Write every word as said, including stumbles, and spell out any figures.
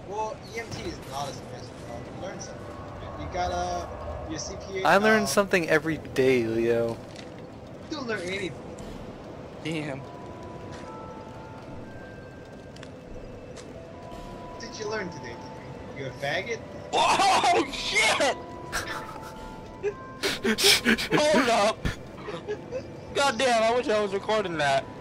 Well, E M T is not a semester, bro. You learn something. You gotta your C P A. I learn uh, something every day, Leo. You don't learn anything. Damn. What did you learn today, Timmy? You a faggot? Oh shit! Hold up. God damn, I wish I was recording that.